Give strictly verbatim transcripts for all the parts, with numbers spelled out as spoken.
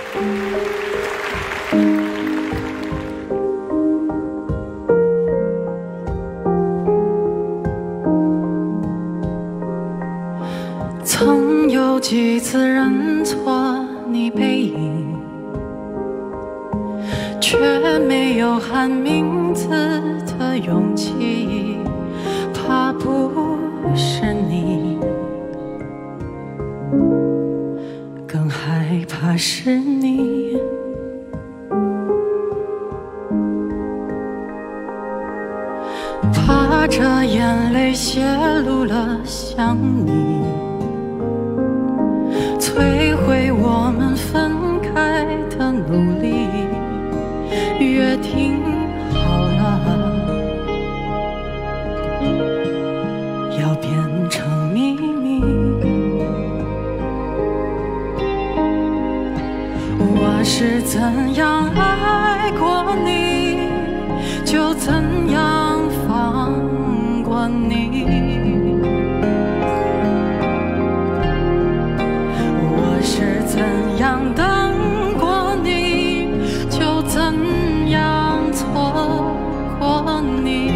曾有几次认错你背影，却没有喊名字的勇气，怕不是你，更害怕是你。怕这眼泪泄露了想你，摧毁我们分开的努力。约定好了，要变成秘密。我是怎样爱过你，就怎样放过你。我是怎样等过你，就怎样错过你。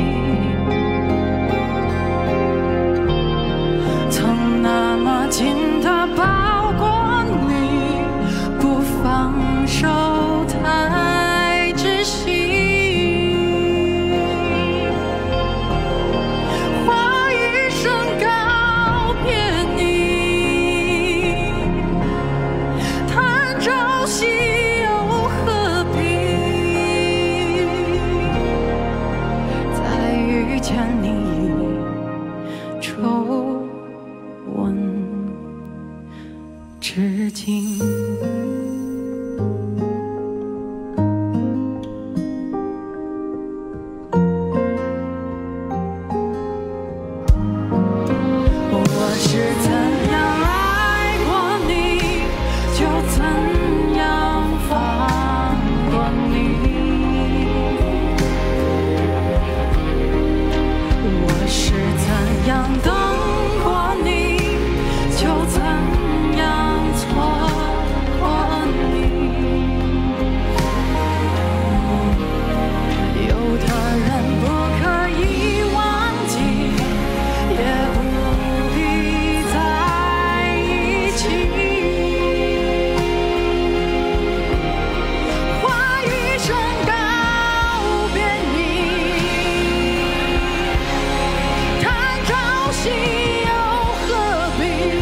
曾那么紧地抱过你，不放手太窒息。话一声告别你，谈朝夕又何必？再遇见你，皱纹至今。我是怎样爱过你，就怎样放过你。我是怎样等过你，就怎样错过你。有的人不可以忘记，也不必在一起。话一声告别你，谈朝夕又何必？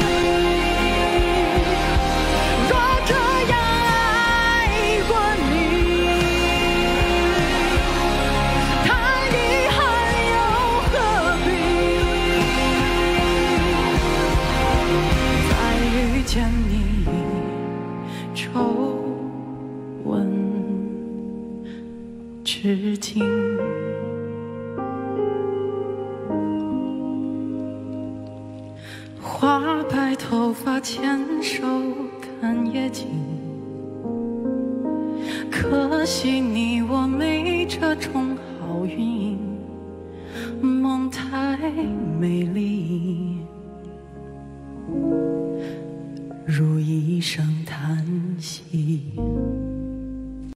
若这样爱过你，谈遗憾又何必？再遇见你，皱纹至今。花白头发牵手看夜景，可惜你我没这种好运，梦太美丽，如一声叹息。